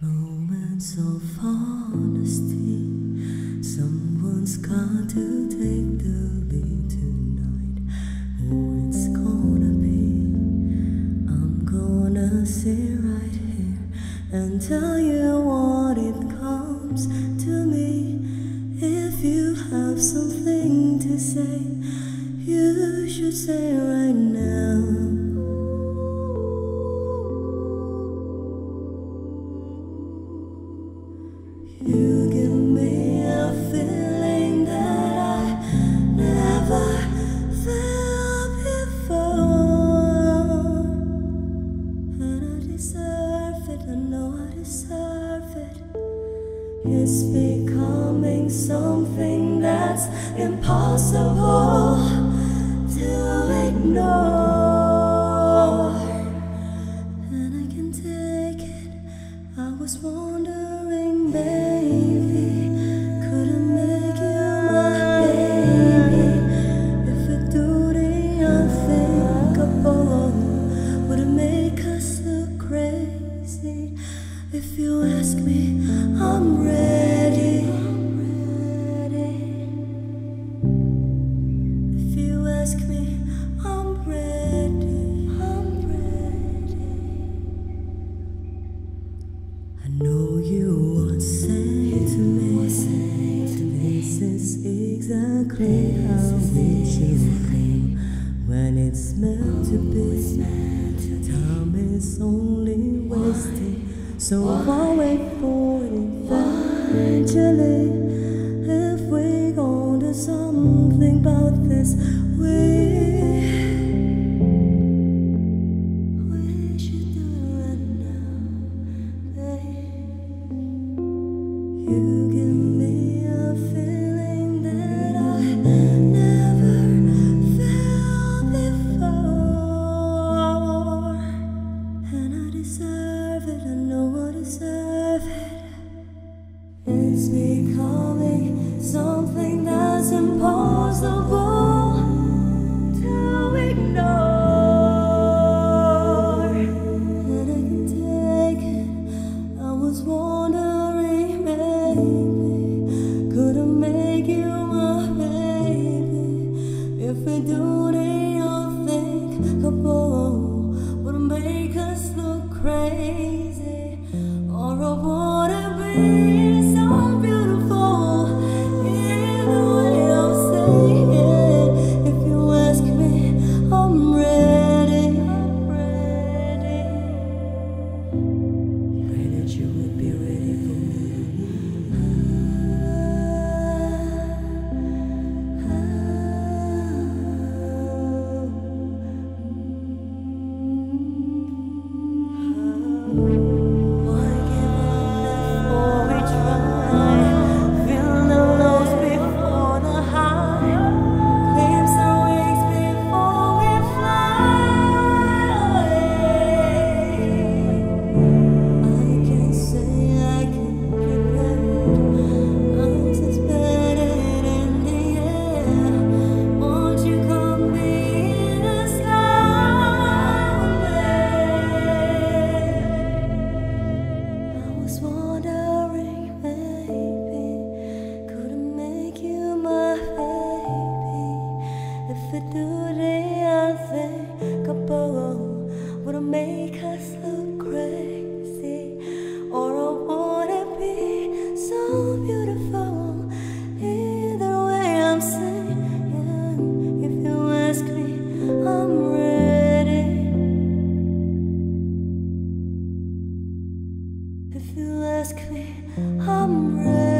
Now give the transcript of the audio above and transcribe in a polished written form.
Moments of honesty. Someone's got to take the lead tonight. Who it's gonna be? I'm gonna sit right here and tell you what it comes to me. If you have something to say, you should say right now. You give me a feeling that I never felt before, and I deserve it, I know I deserve it. It's becoming something that's impossible to ignore, and I can take it. I was wondering, baby, could I make you my baby? If I do the unthinkable, would it make us look crazy? If you ask me, I'm ready. If you ask me, I'm ready. I know you once said to me, this is exactly how we should feel when it's meant to be. Time is only wasting, so I'll wait for it eventually. If we gon' do something about this, we should do it right now, babe. You give me a feeling that I never felt before, and I deserve it, I know I deserve it. It's becoming something that's impossible to ignore, and I can take it. I was wondering, baby, could I make you my baby? If we do the unthinkable, would it make us look crazy? Or I wanna be so beautiful, either way I'm saying. If you ask me, I'm ready. Pray that you would be ready for me. Why give up before we try? Feel the lows before the high. Claim some wings before we fly away. I can say I can prepare. Anticipated in the air. Won't you come be in the sky away? I was wondering, baby, could I make you my baby? If I do the unthinkable, would it make us look crazy? Or I wanna be so beautiful, either way I'm saying. If you ask me, I'm ready. If you ask me, I'm ready.